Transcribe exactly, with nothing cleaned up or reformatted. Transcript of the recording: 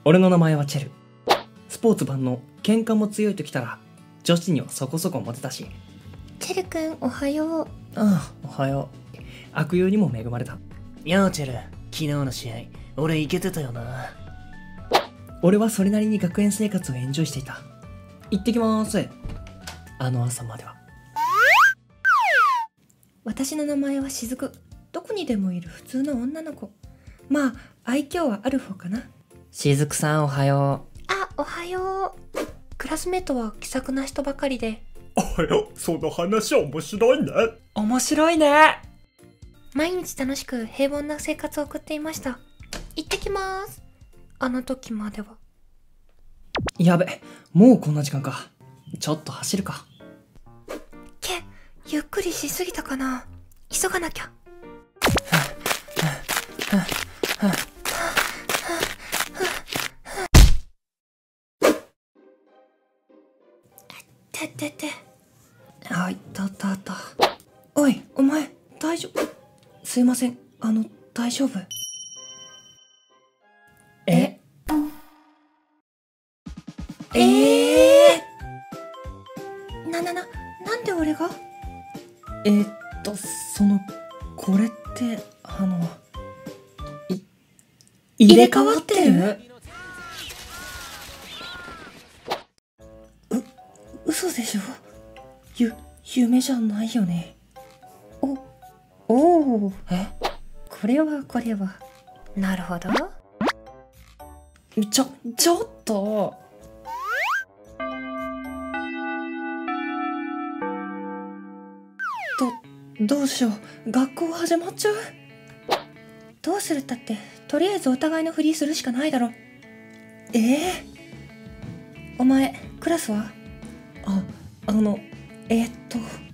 俺の名前はチェル。スポーツ万能、喧嘩も強いときたら女子にはそこそこモテたし。 チェル君おはよう。 ああ、おはよう。悪友にも恵まれた。 やあチェル、昨日の試合俺イケてたよな。 俺はそれなりに学園生活をエンジョイしていた。行ってきまーす。あの朝までは。 私の名前はしずく。どこにでもいる普通の女の子。まあ愛嬌はある方かな。 しずくさんおはよう。 あ、おはよう。クラスメートは気さくな人ばかりで。 おはよう、その話面白いね。 面白いね。 毎日楽しく平凡な生活を送っていました。行ってきまーす。あの時までは。 やべ、もうこんな時間か。ちょっと走るか。 け、ゆっくりしすぎたかな。急がなきゃ。てってて。 あ、いたたた。おい、お前、大丈夫？すいません、あの、大丈夫？え？ ええー、ななな、なんで俺が？ えー、っと、その、これって、あの、い、入れ替わってる？う、嘘でしょ？ゆ、夢じゃないよね。 お、おお。 え？ これはこれは。なるほど。 ちょ、ちょっと。ど、どうしよう。学校始まっちゃう。 どうするったって、とりあえずお互いのふりするしかないだろ。 ええお前、クラスは？ あ、あの、えー、っと。